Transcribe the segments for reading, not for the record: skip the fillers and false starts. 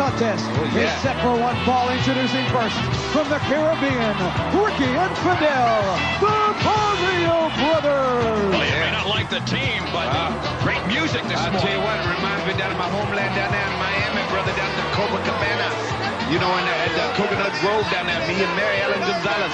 contest is set for one fall. Introducing first from the Caribbean, Ricky and Fidel, the Barrio Brothers. Well, you may not like the team, but great music this morning. I'll tell you what, it reminds me down in my homeland down there in Miami, brother, down to Copacabana. You know, at the Coconut Grove down there, me and Mary Ellen Gonzalez.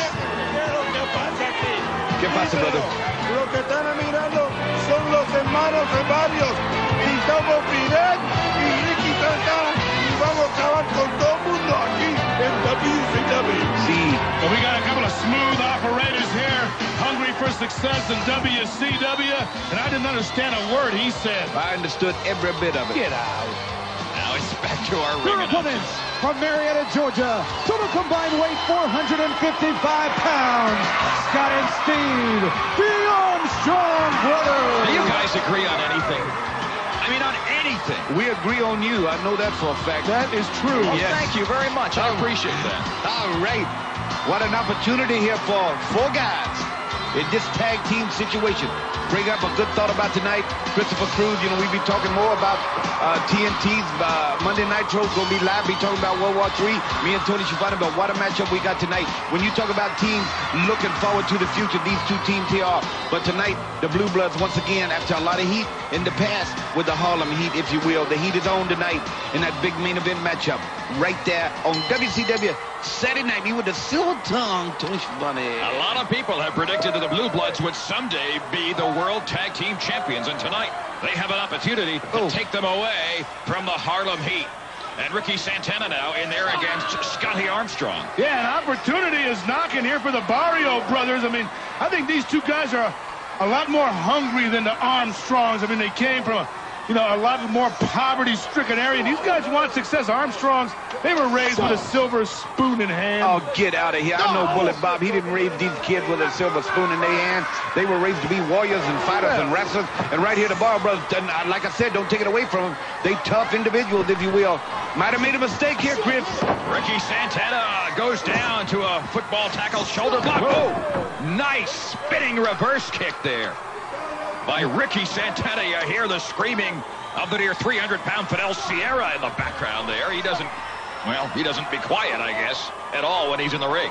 ¿Qué pasa, brother? Lo que están mirando son los hermanos de Barrios. Y somos Fidel y Ricky Santana. Y vamos a acabar con todo el mundo aquí en WCW. Sí. Well, we got a couple of smooth operators here, hungry for success in WCW, and I didn't understand a word he said. I understood every bit of it. Get out. Now it's back to our Their ring opponents announcers. from Marietta, Georgia, total combined weight 455 pounds, Scott and Steve, the Armstrong Brothers. Do you guys agree on anything? I mean, on anything. We agree on you. I know that for a fact. That is true. Well, thank you very much. I appreciate that. All right. What an opportunity here for four guys in this tag team situation. Bring up a good thought about tonight. Christopher Cruz, you know, we be talking more about TNT's Monday Nitro. Going to be live, be talking about World War III. Me and Tony Schiavone, about what a matchup we got tonight. When you talk about teams looking forward to the future, these two teams here are. But tonight, the Blue Bloods, once again, after a lot of heat in the past with the Harlem Heat, if you will, the heat is on tonight in that big main event matchup. Right there on WCW Saturday night. Me with the silver tongue, Tony Schiavone. A lot of people have predicted that the Blue Bloods would someday be the World Tag Team Champions, and tonight they have an opportunity to take them away from the Harlem Heat. And Ricky Santana now in there against Scotty Armstrong. Yeah, an opportunity is knocking here for the Barrio Brothers. I mean, I think these two guys are a lot more hungry than the Armstrongs. I mean, they came from a lot more poverty-stricken area. These guys want success. Armstrongs, they were raised with a silver spoon in hand. Oh, get out of here. I know Bullet Bob. He didn't raise these kids with a silver spoon in their hand. They were raised to be warriors and fighters and wrestlers. And right here, the Barrio Brothers, like I said, don't take it away from them. They tough individuals, if you will. Might have made a mistake here, Chris. Ricky Santana goes down to a football tackle shoulder block. Oh, nice spinning reverse kick there by Ricky Santana. You hear the screaming of the near 300-pound Fidel Sierra in the background there. He doesn't be quiet, I guess, at all when he's in the ring.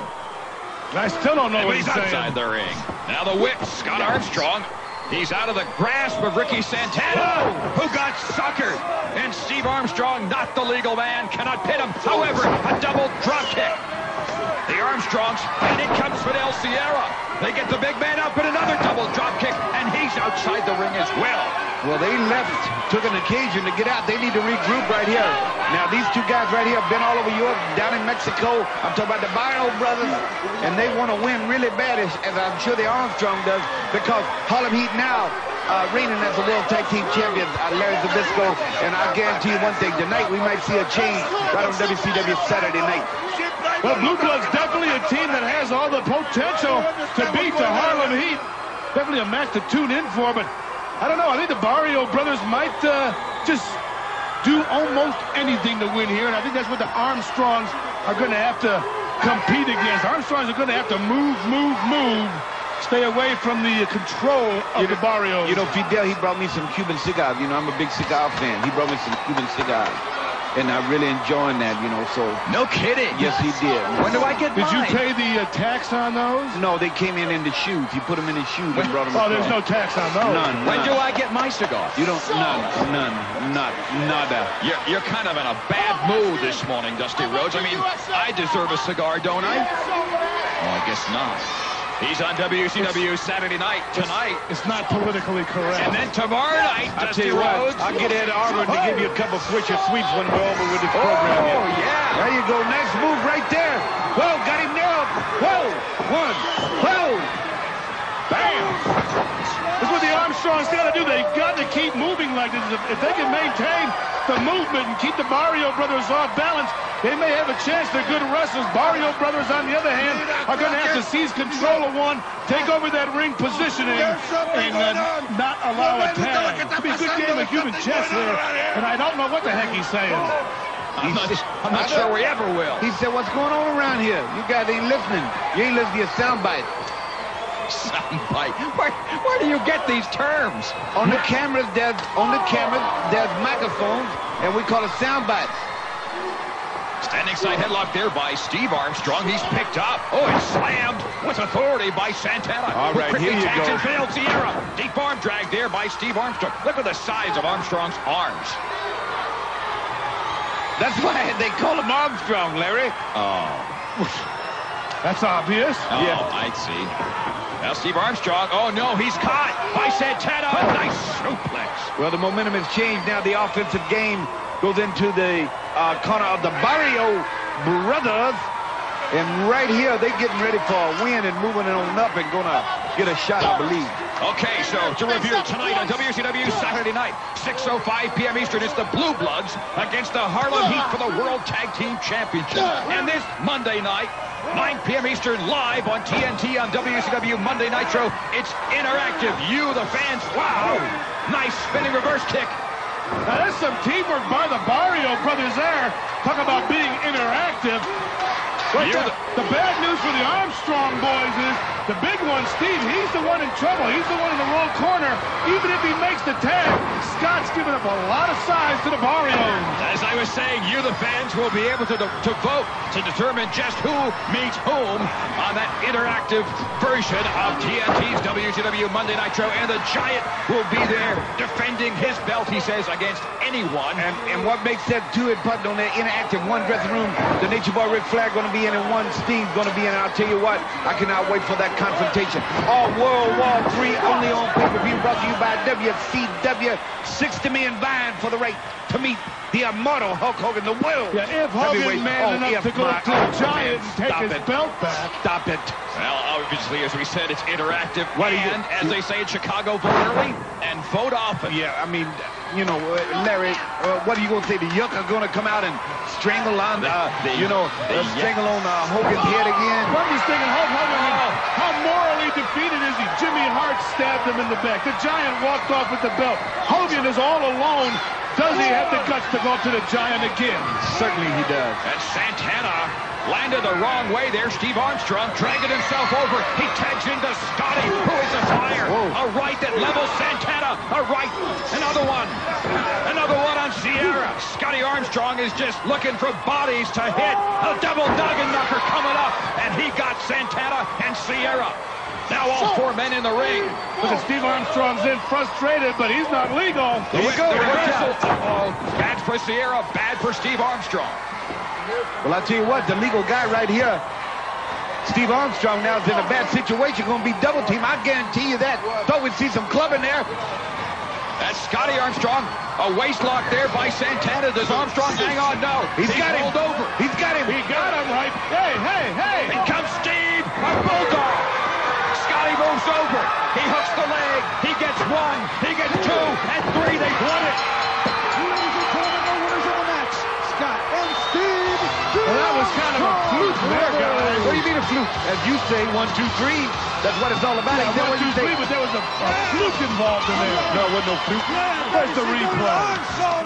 I still don't know what he's saying. Outside the ring. Now the whip, Scott Armstrong. He's out of the grasp of Ricky Santana, who got suckered. And Steve Armstrong, not the legal man, cannot pin him. However, a double drop kick. The Armstrongs, and in comes Fidel Sierra. They get the big man up in another double drop kick, and he's outside the ring as well. Well, they left, took an occasion to get out. They need to regroup right here. Now, these two guys right here have been all over Europe, down in Mexico. I'm talking about the Barrio Brothers, and they want to win really bad, as I'm sure the Armstrong does, because Harlem Heat now reigning as the World Tag Team Champions, Larry Zbyszko, and I guarantee you one thing, tonight we might see a change right on WCW Saturday night. Well, Blue Bloods definitely a team that has all the potential to beat the Harlem Heat. Definitely a match to tune in for, but I don't know. I think the Barrio Brothers might just do almost anything to win here, and I think that's what the Armstrongs are going to have to compete against. Armstrongs are going to have to move, stay away from the control of the Barrios. You know, Fidel, he brought me some Cuban cigars. You know, I'm a big cigar fan. He brought me some Cuban cigars. And I'm really enjoying that, you know, so. No kidding. Yes, he did. When do I get Did mine? you pay the tax on those? No, they came in the shoes. He put them in his shoes and brought them Oh, there's no across. tax on those. None. When do I get my cigar? You don't, nada. You're kind of in a bad mood this morning, Dusty Rhodes. I mean, I deserve a cigar, don't I? Oh, I guess not. He's on WCW Saturday night tonight. It's not politically correct. And then tomorrow night, I'll tell Dusty you Rhodes. what, I'll get Ed Arbor to give you a couple Swisher Sweets when we're over with this program here. Oh, yeah. There you go. Nice move right there. Whoa, got him nailed. Whoa, one, whoa. Bam! That's what the Armstrongs got to do. They've got to keep moving like this. If they can maintain the movement and keep the Barrio Brothers off balance, they may have a chance. They're good wrestlers. Barrio Brothers, on the other hand, are going to have to seize control of one, take over that ring positioning, and not allow a tag. It'll be a good game of human chess here, and I don't know what the heck he's saying. I'm not sure we ever will. He said, what's going on around here? You guys ain't listening. You ain't listening to your soundbite. Soundbite. Where do you get these terms? On the cameras, there's microphones, and we call it sound bites. Standing side headlock there by Steve Armstrong. He's picked up. Oh, and slammed with authority by Santana. All right, here you go. And failed Sierra. Deep arm drag there by Steve Armstrong. Look at the size of Armstrong's arms. That's why they call him Armstrong, Larry. Oh. That's obvious. Oh, Yeah. I see. Now Steve Armstrong. Oh, no, he's caught by Santana. A nice suplex. Well, the momentum has changed now. The offensive game goes into the corner of the Barrio brothers. And right here, they're getting ready for a win and moving it on up and going to get a shot, I believe. Okay, so to review tonight on WCW Saturday night, 6:05 p.m. Eastern, it's the Blue Bloods against the Harlem Heat for the World Tag Team Championship. And this Monday night, 9 p.m. Eastern, live on TNT on WCW Monday Nitro, it's interactive. You, the fans, wow! Nice spinning reverse kick. Now, there's some teamwork by the Barrio brothers there. Talk about being interactive. Right there. The bad news for the Armstrong boys is the big one, Steve, he's the one in trouble. He's the one in the wrong corner. Even if he makes the tag, Scott's giving up a lot of size to the Barrios. As I was saying, you, the fans, will be able to vote to determine just who meets whom on that interactive version of TNT's WCW Monday Nitro. And the Giant will be there defending his belt, he says, against anyone. And what makes that too important on that interactive one dressing room, the Nature Boy Ric Flair going to be in and one Sting's going to be in. I'll tell you what, I cannot wait for that confrontation. All World War III, only on pay-per-view, brought to you by WCW. 60 million vying for the right to meet the immortal Hulk Hogan, the world. Yeah, if Hogan man enough to go to the Giant and take his belt back. Stop it. Well, obviously, as we said, it's interactive. What do you- And, as they say in Chicago, vote early and vote often. Yeah, I mean, you know, Larry, what are you going to say? The Yuck are going to come out and strangle on, strangle on Hogan's head again? I'm just thinking, Hulk Hogan, how morally defeated is he? Jimmy Hart stabbed him in the back. The Giant walked off with the belt. Hogan is all alone. Does he have the guts to go to the Giant again? Certainly he does. And Santana landed the wrong way there. Steve Armstrong dragging himself over. He tags into Scotty, who is a fire. Whoa. A right that levels Santana. A right. Another one. Another one on Sierra. Scotty Armstrong is just looking for bodies to hit. A double noggin knocker coming up. And he got Santana and Sierra. Now all four men in the ring. Look at Steve Armstrong's in frustrated, but he's not legal. The reversal. Uh-oh. Bad for Sierra. Bad for Steve Armstrong. Well, I tell you what, the legal guy right here, Steve Armstrong, now is in a bad situation, going to be double team. I guarantee you that. Thought we'd see some clubbing there. That's Scotty Armstrong. A waist lock there by Santana. Does Armstrong hang on? No. He's got him. rolled over. He's got him. He got him right. Hey, hey, hey. In comes Steve. A bulldog. Scotty moves over. He hooks the leg. He gets one. He gets two. And three. They've won it. Ladies and gentlemen, the winners of the match, Scott and Steve. Well, that was kind of a fluke there, guys. What do you mean a fluke? As you say, 1, 2, 3. That's what it's all about. Yeah, Is that what 1, you 2, say? 3, but there was a fluke involved in there. No, it wasn't no fluke. Where's the replay?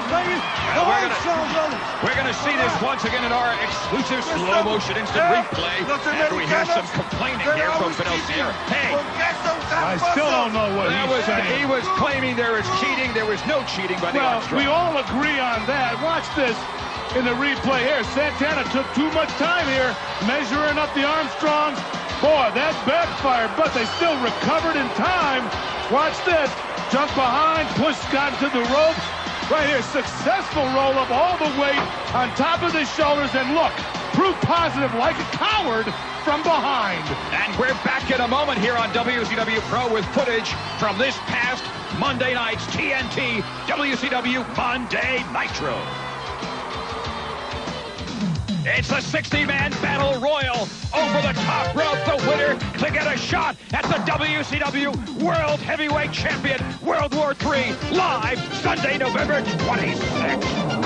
We're going to see this once again in our exclusive slow motion instant replay. After we hear some complaining here from Fidel Sierra. Hey, I still don't know what he's saying. he was claiming there was cheating. There was no cheating by the Well, Armstrong. we all agree on that. Watch this in the replay here. Santana took too much time here measuring up the Armstrongs. Boy, that backfired, but they still recovered in time. Watch this. Jump behind, push Scott to the ropes. Right here, successful roll-up all the weight on top of the shoulders. And look, proof positive like a coward from behind. And we're back in a moment here on WCW Pro with footage from this past Monday night's TNT WCW Monday Nitro. It's a 60-man battle royal over the top rope. The winner to get a shot at the WCW World Heavyweight Champion, World War III, live Sunday, November 26th.